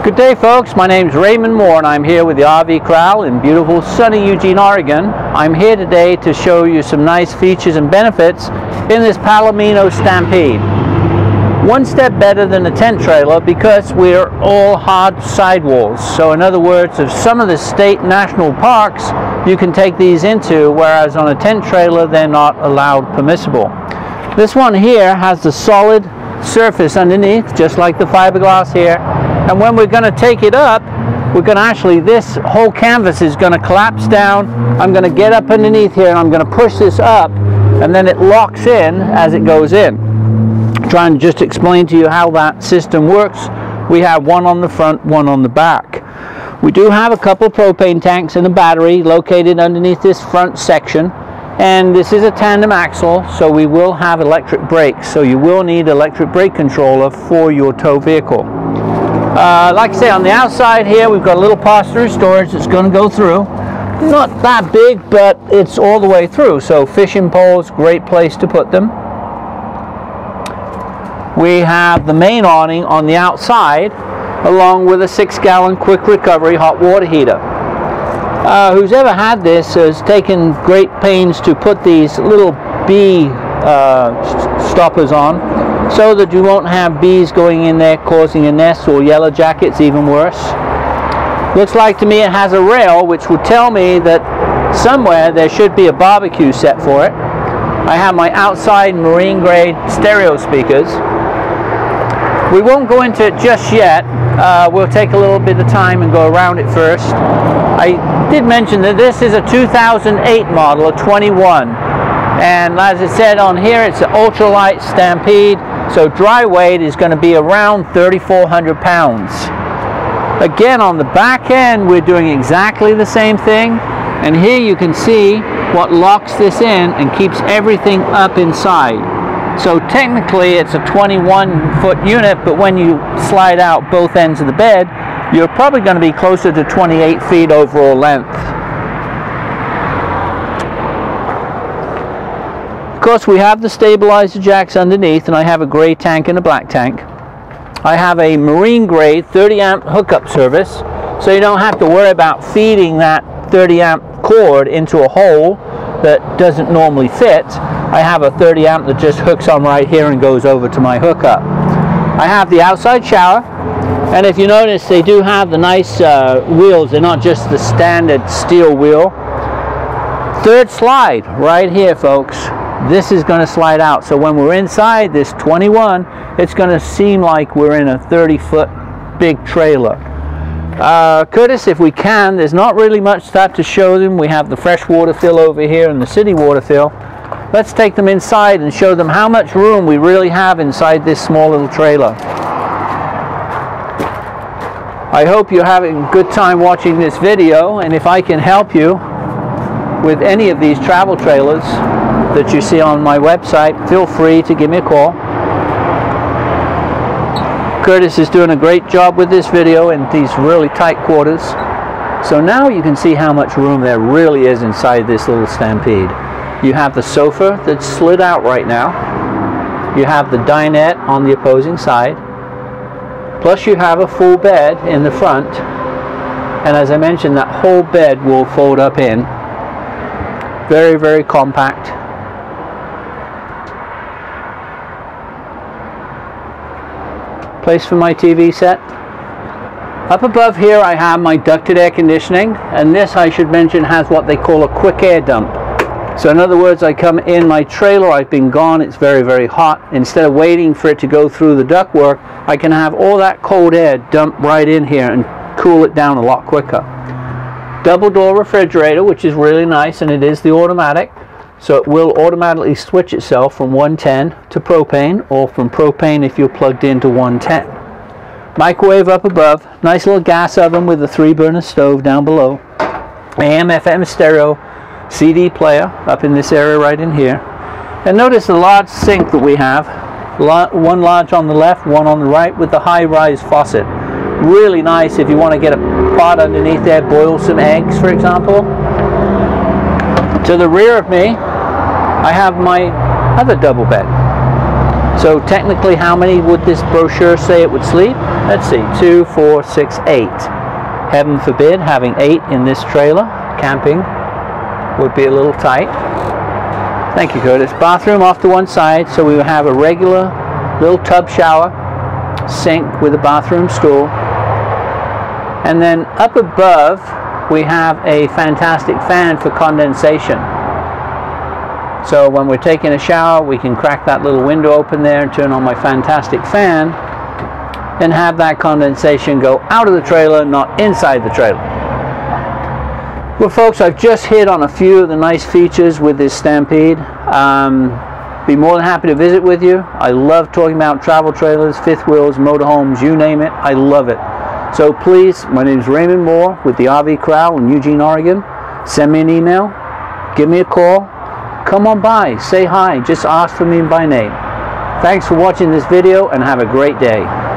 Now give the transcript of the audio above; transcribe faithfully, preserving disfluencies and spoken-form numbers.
Good day, folks. My name is Raymond Moore and I'm here with the R V Corral in beautiful sunny Eugene, Oregon. I'm here today to show you some nice features and benefits in this Palomino Stampede. One step better than a tent trailer because we're all hard sidewalls. So in other words, of some of the state national parks you can take these into, whereas on a tent trailer they're not allowed permissible. This one here has the solid surface underneath, just like the fiberglass here. And when we're going to take it up, we're going to actually, this whole canvas is going to collapse down. I'm going to get up underneath here and I'm going to push this up, and then it locks in as it goes in. I'm trying to just explain to you how that system works. We have one on the front, one on the back. We do have a couple propane tanks and a battery located underneath this front section. And this is a tandem axle, so we will have electric brakes. So you will need electric brake controller for your tow vehicle. Uh, like I say, on the outside here, we've got a little pass-through storage that's going to go through. Not that big, but it's all the way through. So fishing poles, great place to put them. We have the main awning on the outside, along with a six-gallon quick recovery hot water heater. Uh, who's ever had this has taken great pains to put these little bee uh, stoppers on, so that you won't have bees going in there causing a nest, or yellow jackets, even worse. Looks like to me it has a rail, which would tell me that somewhere there should be a barbecue set for it. I have my outside marine grade stereo speakers. We won't go into it just yet. Uh, we'll take a little bit of time and go around it first. I did mention that this is a two thousand eight model, a twenty-one. And as it said on here, it's an ultralight Stampede. So dry weight is going to be around thirty-four hundred pounds. Again, on the back end, we're doing exactly the same thing. And here you can see what locks this in and keeps everything up inside. So technically it's a twenty-one foot unit, but when you slide out both ends of the bed, you're probably going to be closer to twenty-eight feet overall length. Of course, we have the stabilizer jacks underneath, and I have a gray tank and a black tank. I have a marine grade thirty amp hookup service, so you don't have to worry about feeding that thirty amp cord into a hole that doesn't normally fit. I have a thirty amp that just hooks on right here and goes over to my hookup. I have the outside shower, and if you notice, they do have the nice uh, wheels. They're not just the standard steel wheel. Third slide right here, folks. This is going to slide out, so when we're inside this twenty-one, it's going to seem like we're in a thirty foot big trailer. Uh, Curtis, if we can, there's not really much stuff to show them. We have the fresh water fill over here and the city water fill. Let's take them inside and show them how much room we really have inside this small little trailer. I hope you're having a good time watching this video, and if I can help you with any of these travel trailers that you see on my website, feel free to give me a call. Curtis is doing a great job with this video in these really tight quarters. So now you can see how much room there really is inside this little Stampede. You have the sofa that's slid out right now. You have the dinette on the opposing side. Plus you have a full bed in the front. And as I mentioned, that whole bed will fold up in. Very, very compact. Place for my T V set. Up above here I have my ducted air conditioning, and this, I should mention, has what they call a quick air dump. So in other words, I come in my trailer, I've been gone, it's very, very hot. Instead of waiting for it to go through the ductwork, I can have all that cold air dump right in here and cool it down a lot quicker. Double door refrigerator, which is really nice, and it is the automatic. So it will automatically switch itself from one ten to propane, or from propane if you're plugged into one ten. Microwave up above, nice little gas oven with a three burner stove down below. A M F M stereo, C D player up in this area right in here. And notice the large sink that we have. One large on the left, one on the right, with the high-rise faucet. Really nice if you want to get a pot underneath there, boil some eggs, for example. To the rear of me, I have my other double bed. So technically, how many would this brochure say it would sleep? Let's see, two, four, six, eight. Heaven forbid having eight in this trailer. Camping would be a little tight. Thank you, Curtis. Bathroom off to one side, so we will have a regular little tub shower, sink with a bathroom stool. And then up above, we have a fantastic fan for condensation. So when we're taking a shower, we can crack that little window open there and turn on my fantastic fan and have that condensation go out of the trailer, not inside the trailer. Well, folks, I've just hit on a few of the nice features with this Stampede. Um, be more than happy to visit with you. I love talking about travel trailers, fifth wheels, motorhomes, you name it. I love it. So please, my name is Raymond Moore with the R V Corral in Eugene, Oregon. Send me an email, give me a call. Come on by, say hi, just ask for me by name. Thanks for watching this video and have a great day.